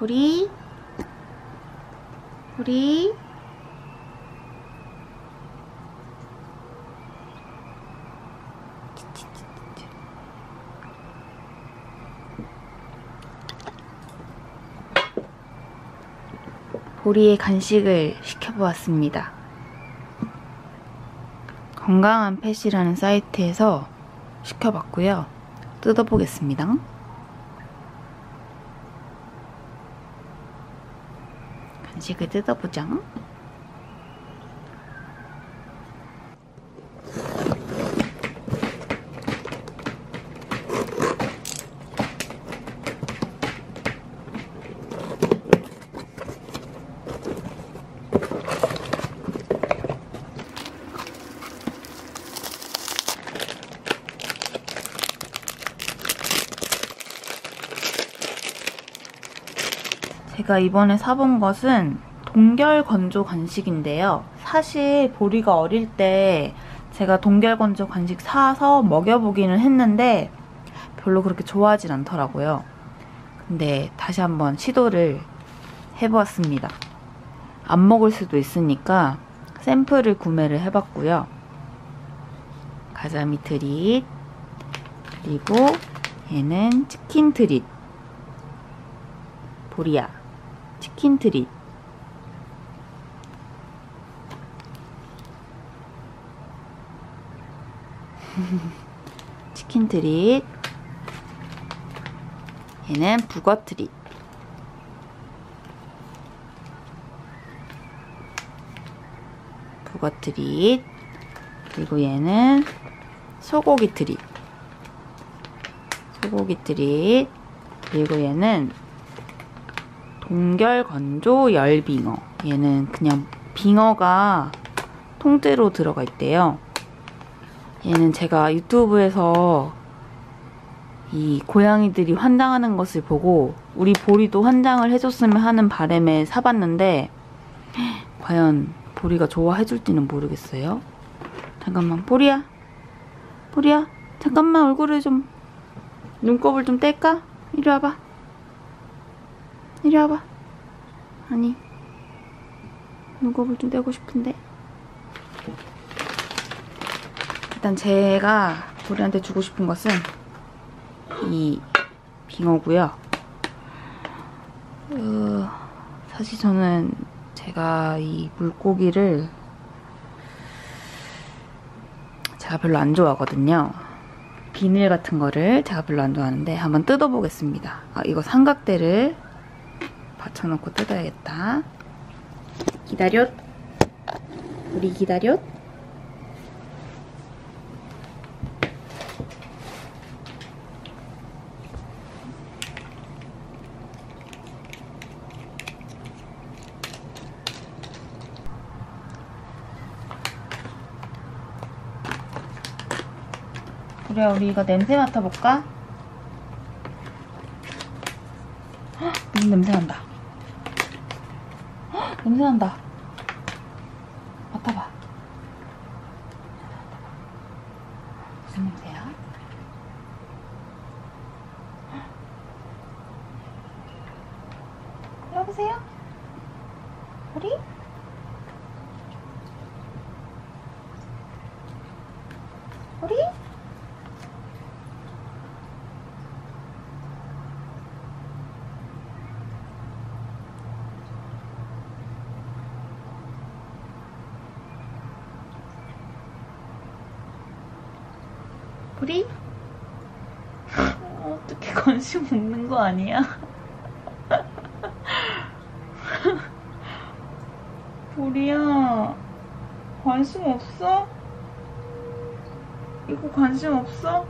보리? 보리? 보리의 간식을 시켜보았습니다. 건강한 펫이라는 사이트에서 시켜봤고요. 뜯어보겠습니다. 간식을 뜯어보자. 제가 이번에 사본 것은 동결 건조 간식인데요. 사실 보리가 어릴 때 제가 동결 건조 간식 사서 먹여보기는 했는데 별로 그렇게 좋아하진 않더라고요. 근데 다시 한번 시도를 해보았습니다. 안 먹을 수도 있으니까 샘플을 구매를 해봤고요. 가자미 트릿, 그리고 얘는 치킨 트릿. 보리야, 치킨 트릿. 치킨 트릿. 얘는 북어 트릿. 북어 트릿. 그리고 얘는 소고기 트릿. 소고기 트릿. 그리고 얘는 동결 건조 열빙어. 얘는 그냥 빙어가 통째로 들어가 있대요. 얘는 제가 유튜브에서 이 고양이들이 환장하는 것을 보고 우리 보리도 환장을 해줬으면 하는 바람에 사봤는데 과연 보리가 좋아해줄지는 모르겠어요. 잠깐만, 보리야. 보리야, 잠깐만 얼굴을 좀, 눈곱을 좀 뗄까? 이리 와봐. 이리 와봐. 아니, 눈곱을 좀 떼고 싶은데. 일단 제가 보리한테 주고 싶은 것은 이 빙어고요. 사실 저는 제가 이 물고기를 제가 별로 안 좋아하거든요. 비늘 같은 거를 제가 별로 안 좋아하는데 한번 뜯어보겠습니다. 이거 삼각대를 받쳐놓고 뜯어야겠다. 기다려. 우리 기다려. 그래, 우리 이거 냄새 맡아볼까? 헉, 무슨 냄새 난다. 헉, 냄새 난다. 맡아봐. 무슨 냄새야? 헉. 여보세요? 우리? 우리? 보리? 어떻게 관심 없는 거 아니야? 보리야, 관심 없어? 이거 관심 없어?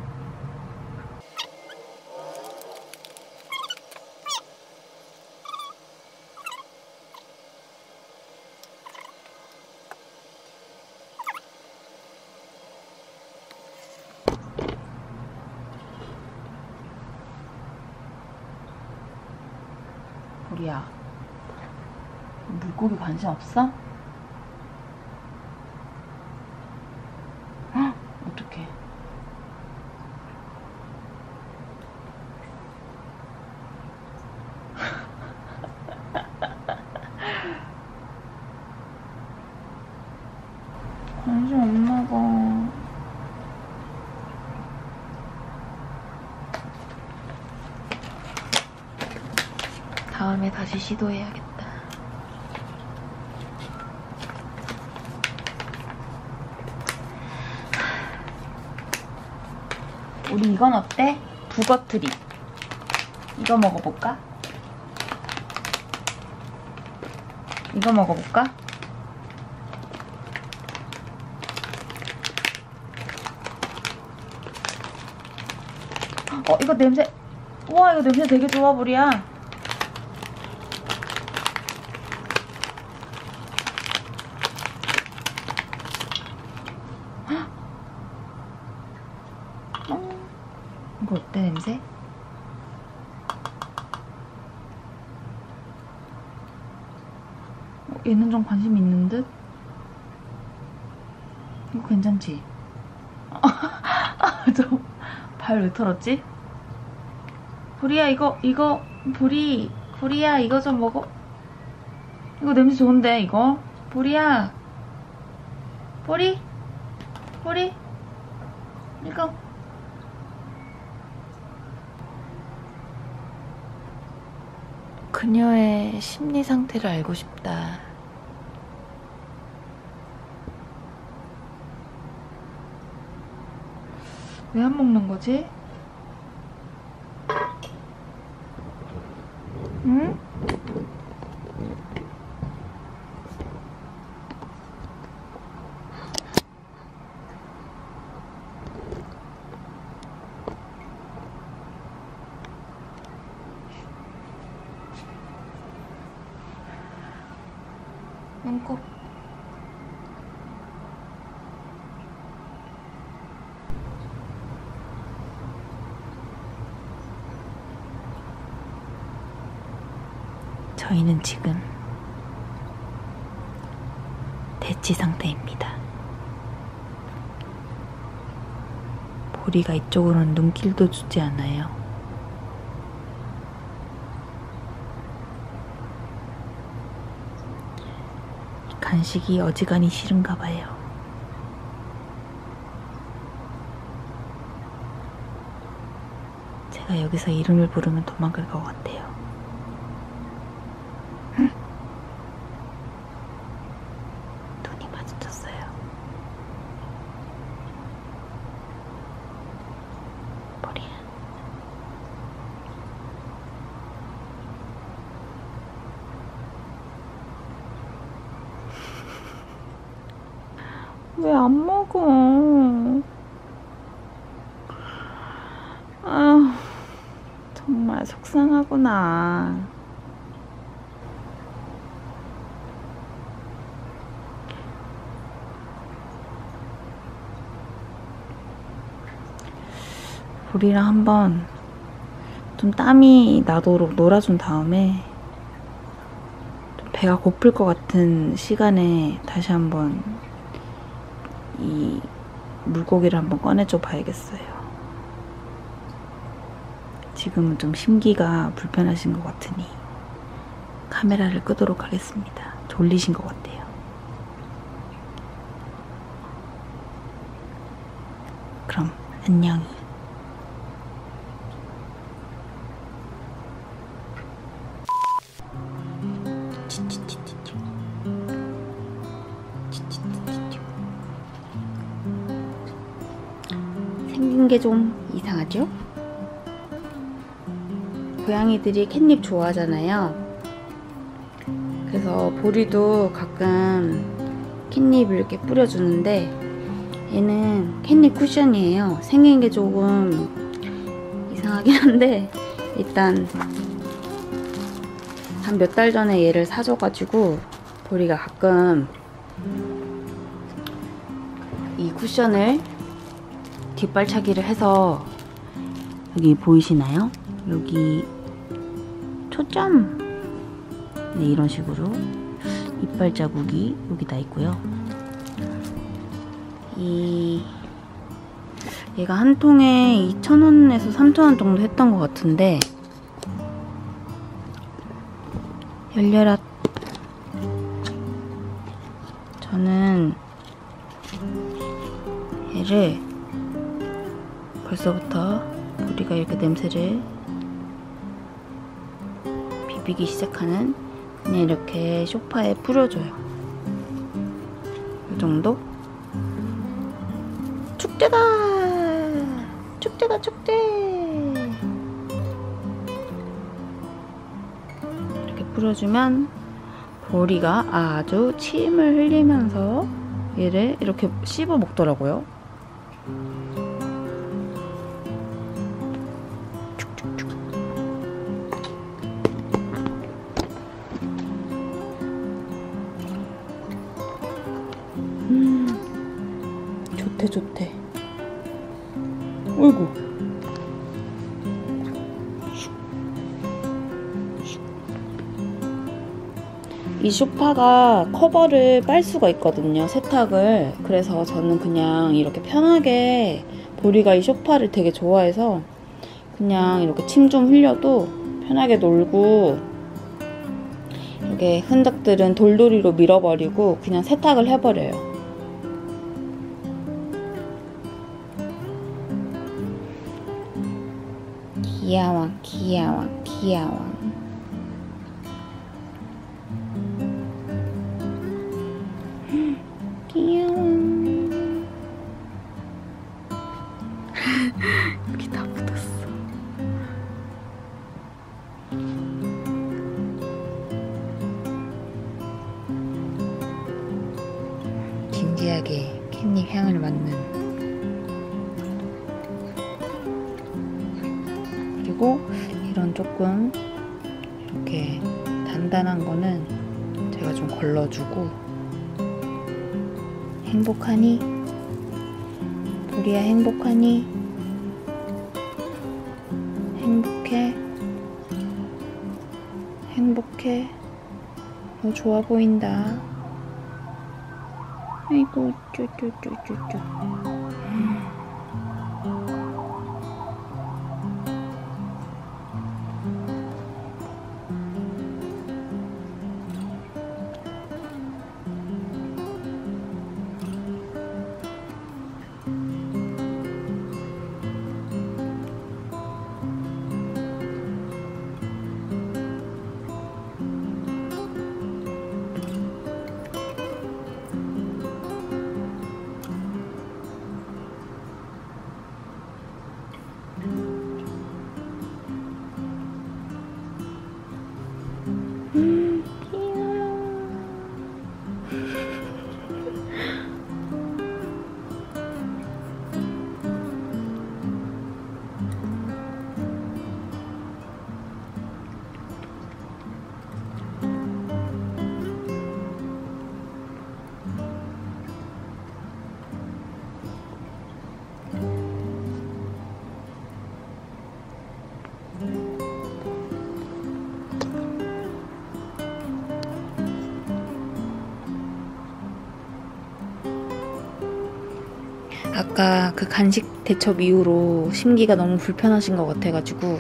보리야, 물고기 관심 없어? 헉, 어떡해. 다음에 다시 시도해야겠다. 우리 이건 어때? 북어트리. 이거 먹어볼까? 이거 먹어볼까? 이거 냄새. 우와, 이거 냄새 되게 좋아, 보리야. 이거 어때, 냄새? 얘는 좀 관심 있는 듯? 이거 괜찮지? 저 발 왜 털었지? 보리야, 보리야, 이거 좀 먹어. 이거 냄새 좋은데, 이거? 보리야. 보리? 이거. 그녀의 심리 상태를 알고 싶다. 왜 안 먹는 거지? 응? 눈곱. 저희는 지금 대치 상태입니다. 보리가 이쪽으로는 눈길도 주지 않아요. 간식이 어지간히 싫은가 봐요. 제가 여기서 이름을 부르면 도망갈 것 같아요. 눈이 마주쳤어요. 보리야. 왜 안 먹어? 아, 정말 속상하구나. 보리랑 한번 좀 땀이 나도록 놀아준 다음에 좀 배가 고플 것 같은 시간에 다시 한번 이 물고기를 한번 꺼내줘 봐야겠어요. 지금은 좀 심기가 불편하신 것 같으니 카메라를 끄도록 하겠습니다. 졸리신 것 같아요. 그럼 안녕히. 생긴 게 좀 이상하죠? 고양이들이 캣닙 좋아하잖아요. 그래서 보리도 가끔 캣닙을 이렇게 뿌려주는데 얘는 캣닙 쿠션이에요. 생긴 게 조금 이상하긴 한데 일단 한 몇 달 전에 얘를 사줘가지고 보리가 가끔 이 쿠션을 뒷발차기를 해서 여기 보이시나요? 여기 초점! 네, 이런 식으로 이빨 자국이 여기다 있고요. 얘가 한 통에 2,000원에서 3,000원 정도 했던 것 같은데 열려라. 저는 얘를 벌써부터 보리가 이렇게 냄새를 비비기 시작하는, 그냥 이렇게 소파에 뿌려줘요. 이 정도? 축제다! 축제다, 축제! 이렇게 뿌려주면 보리가 아주 침을 흘리면서 얘를 이렇게 씹어 먹더라고요. 좋대, 좋대. 어이구. 이 소파가 커버를 빨 수가 있거든요, 세탁을. 그래서 저는 그냥 이렇게 편하게, 보리가 이 소파를 되게 좋아해서 그냥 이렇게 침 좀 흘려도 편하게 놀고, 이렇게 흔적들은 돌돌이로 밀어버리고 그냥 세탁을 해버려요. 귀여워, 귀여워, 귀여워. 귀여워. 여기 다 묻었어. 진지하게 캣닙 향을 맡는. 그리고 이런 조금 이렇게 단단한 거는 제가 좀 걸러주고. 행복하니? 보리야, 행복하니? 행복해? 행복해? 너 좋아 보인다. 아이고, 쪼쪼쪼쪼쪼. 아까 그 간식 대첩 이후로 심기가 너무 불편하신 것 같아가지고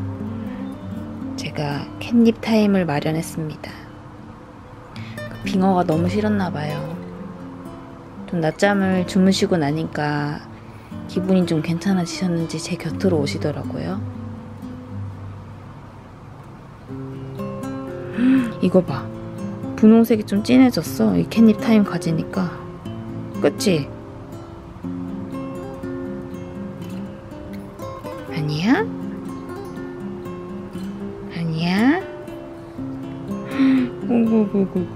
제가 캣닙 타임을 마련했습니다. 그 빙어가 너무 싫었나봐요. 좀 낮잠을 주무시고 나니까 기분이 좀 괜찮아지셨는지 제 곁으로 오시더라고요. 이거 봐. 분홍색이 좀 진해졌어. 이 캣닙 타임 가지니까. 그치? 아니야? 아니야? 오구구구.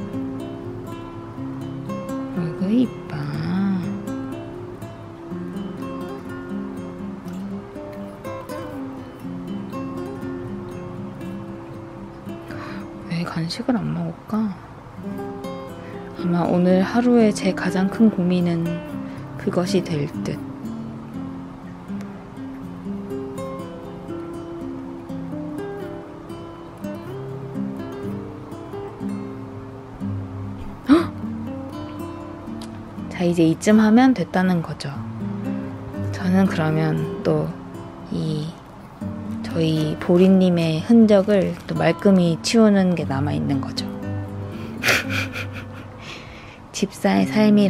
어이구, 이뻐. 왜 간식을 안 먹을까? 아마 오늘 하루의 제 가장 큰 고민은 그것이 될 듯. 자, 이제 이쯤 하면 됐다는 거죠. 저는 그러면 또 저희 보리님의 흔적을 또 말끔히 치우는 게 남아있는 거죠. 집사의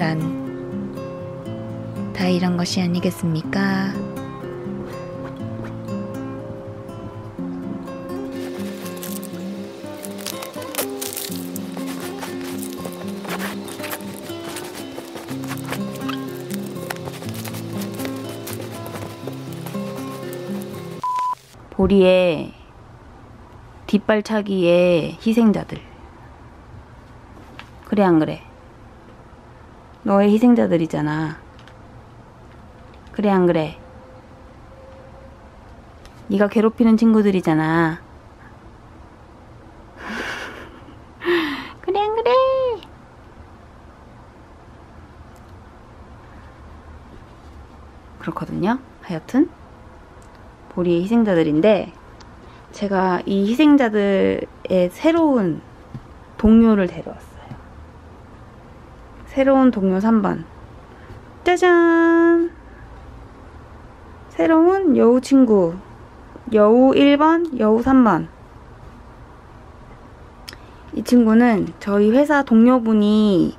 삶이란 다 이런 것이 아니겠습니까? 보리의 뒷발차기의 희생자들. 그래 안 그래? 너의 희생자들이잖아. 그래 안 그래? 네가 괴롭히는 친구들이잖아. 그래 안 그래? 그렇거든요. 하여튼 보리의 희생자들인데, 제가 이 희생자들의 새로운 동료를 데려왔어요. 새로운 동료 3번. 짜잔! 새로운 여우 친구. 여우 1번, 여우 3번. 이 친구는 저희 회사 동료분이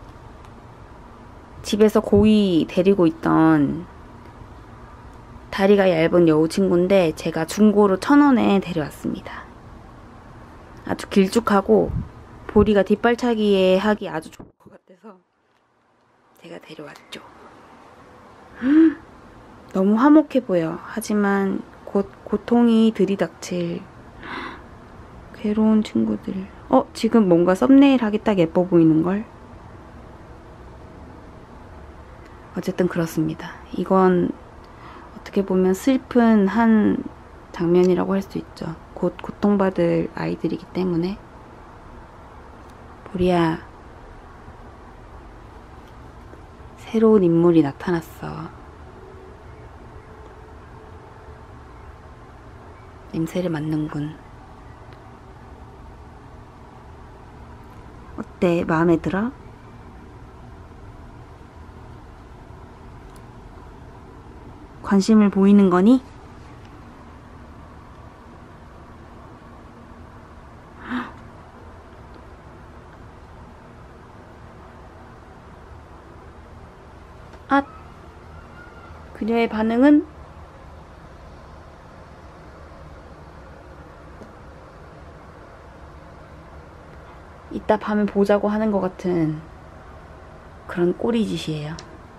집에서 고이 데리고 있던 다리가 얇은 여우 친구인데, 제가 중고로 1,000원에 데려왔습니다. 아주 길쭉하고 보리가 뒷발차기에 하기 아주 좋을 것 같아서 제가 데려왔죠. 너무 화목해 보여. 하지만 곧 고통이 들이닥칠 괴로운 친구들. 지금 뭔가 썸네일 하기 딱 예뻐 보이는걸? 어쨌든 그렇습니다. 이건 어떻게 보면 슬픈 한 장면이라고 할 수 있죠. 곧 고통받을 아이들이기 때문에. 보리야, 새로운 인물이 나타났어. 냄새를 맡는군. 어때? 마음에 들어? 관심을 보이는 거니? 아! 그녀의 반응은? 이따 밤에 보자고 하는 것 같은 그런 꼬리짓이에요.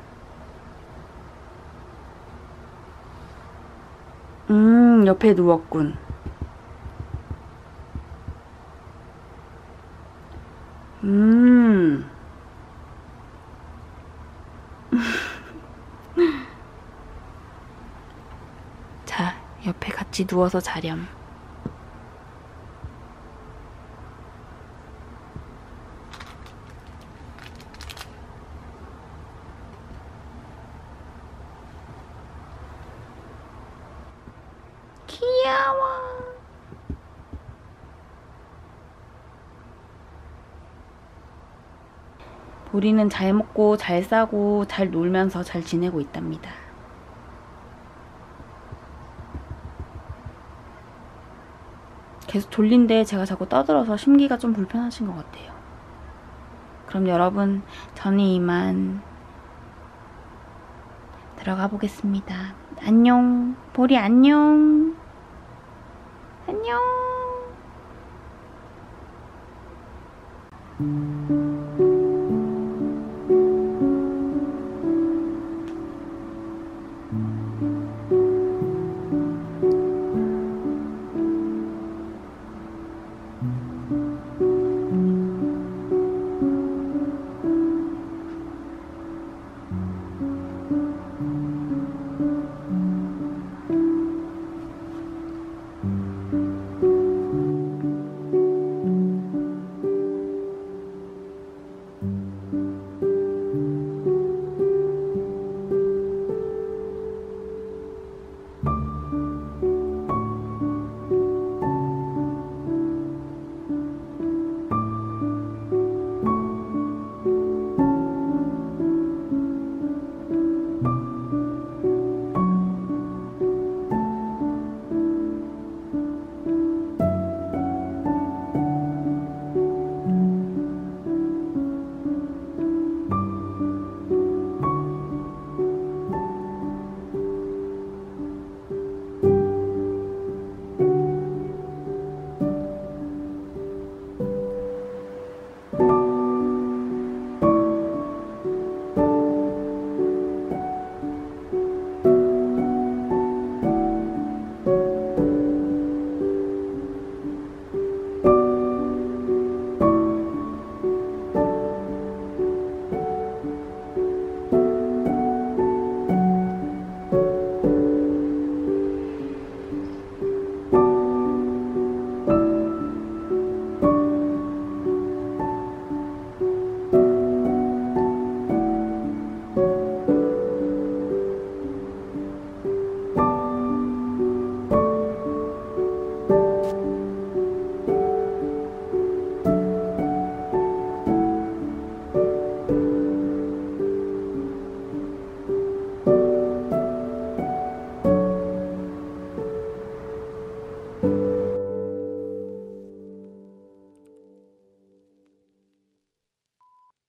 옆에 누웠군. 자, 옆에 같이 누워서 자렴. 귀여워. 보리는 잘 먹고 잘 싸고 잘 놀면서 잘 지내고 있답니다. 계속 졸린데 제가 자꾸 떠들어서 심기가 좀 불편하신 것 같아요. 그럼 여러분, 저는 이만 들어가 보겠습니다. 안녕. 보리 안녕. 안녕.